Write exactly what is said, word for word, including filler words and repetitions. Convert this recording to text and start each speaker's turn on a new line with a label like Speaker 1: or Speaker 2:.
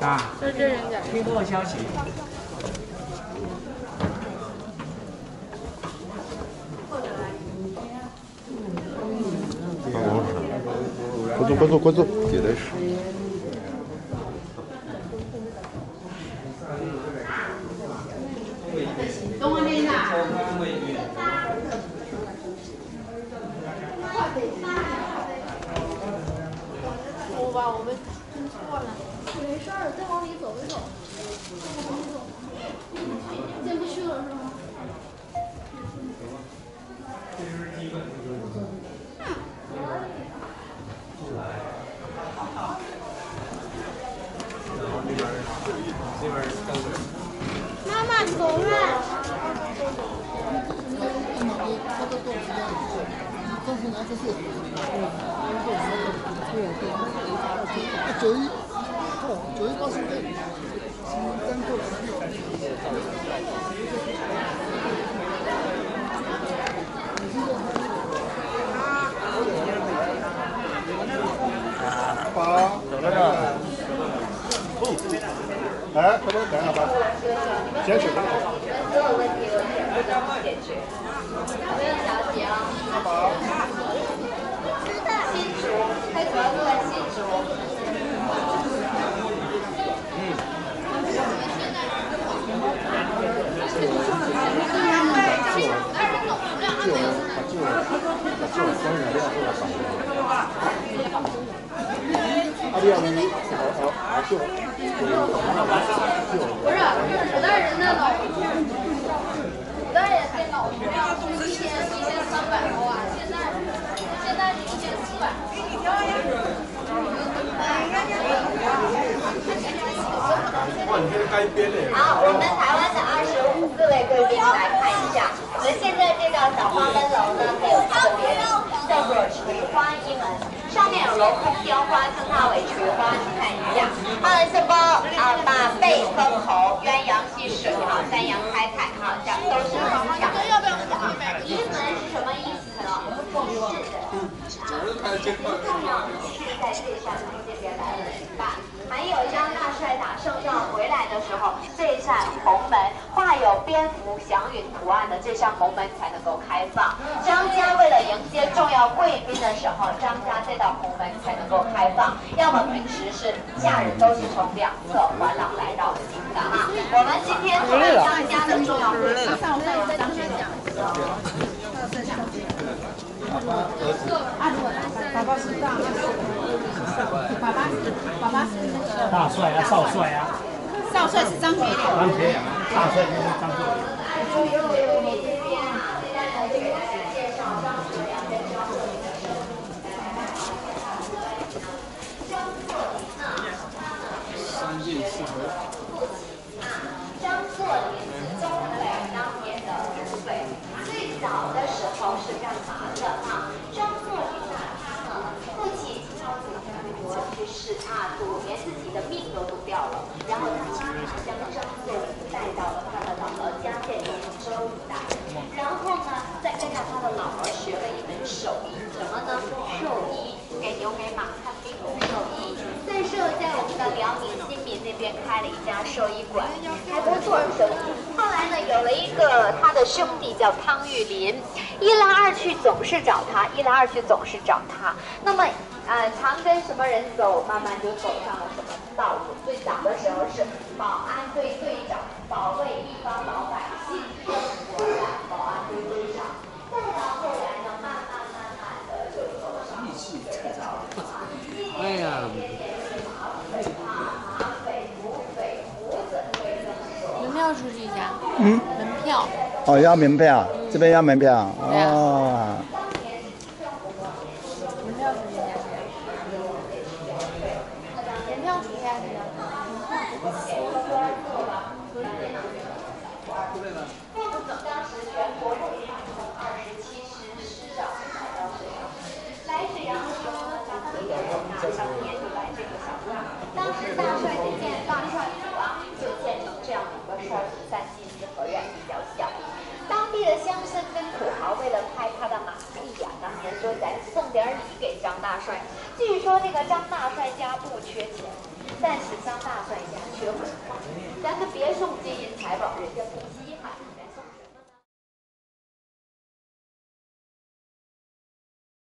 Speaker 1: 啊，
Speaker 2: 就这人家。
Speaker 1: 听过消息。
Speaker 3: 关注关注关注，绝对是。
Speaker 4: 东方面啊。
Speaker 2: 我吧，我们听错了。
Speaker 5: 没事儿，再往里走一走。再往里走。进不去了是吗？妈妈走了。
Speaker 3: 九一，哦，九一八十六，单个八，走了呢。哎，这边等下吧，先去。
Speaker 6: 所有问题我全部都能解决，不用着急啊。新竹，还主要住在新竹。嗯。
Speaker 3: 阿弟，你你好好好秀。
Speaker 5: 不是，古代人的脑，古代人的脑容量是一千一千三百毫瓦，现在现在是一千四百。
Speaker 6: 好，我们台湾的二十五，各位贵宾来看一下，我们现在这个小花灯笼呢，它有它的别名，叫做垂花一门。上面有镂空雕花，称它为垂花，你看一下。它的这波啊，把背分头，鸳鸯戏水哈，三阳开泰哈，这样都是很讲究的啊。一门是什么意思呢？是的，啊，是在这扇门这边来举办。还有张大帅打胜仗回来的时候，这扇红门画有蝙蝠祥云图案的这扇红门才能够开放。张家为了迎接重要贵宾的时候，张家这道红门才能够开放。要么平时是家人都是从两侧环廊来绕行的哈。我们今天作为张家的重要贵宾，
Speaker 2: 上午再再张学讲。
Speaker 3: 爸爸儿子。
Speaker 2: 爸爸是大，爸爸是爸爸是那个
Speaker 1: 大帅啊，少帅啊。
Speaker 2: 少帅是张学良。
Speaker 1: 张学良，大帅就是张学良。
Speaker 3: 三进四合。
Speaker 6: 张作霖是东北当年的土匪，最早的时候是干嘛的啊？张作霖呢，他呢，父亲遭祖国去世啊，赌连自己的命都赌掉了，然后他妈妈将张作霖带到了他的姥姥家这里州一带，然后呢，再跟着他的姥姥学了一门手艺，什么呢？兽医，给牛给马看病的兽医。最后在我们的辽宁新民那边开了一家兽医馆，还不错的生意。后来呢，有了一个他的兄弟叫汤玉麟，一来二去总是找他，一来二去总是找他。那么，呃，常跟什么人走，慢慢就走上了什么道路。最早的时候是保安队队长，保卫一方老百姓，生活在保安队队长。再到后来呢，慢慢慢慢的就走上了这个道路。
Speaker 3: 哎呀。
Speaker 2: 门票出去一下。
Speaker 3: 嗯。
Speaker 2: 门票。
Speaker 3: 哦，要门票，这边要门票。哦。
Speaker 2: 门票出去一下。门票出去一下。
Speaker 6: 当时全国共产共二十七师师长来到沈阳，来沈阳的时候呢，咱们有人拿当年就来这个小站。当时大帅这件大帅府啊，就建成这样的一个帅府，在西四合院比较小。当地的乡绅跟土豪为了拍他的马屁呀、啊，当年说咱送点礼给张大帅。据说这个张大帅家不缺钱，但是张大帅家财宝人家不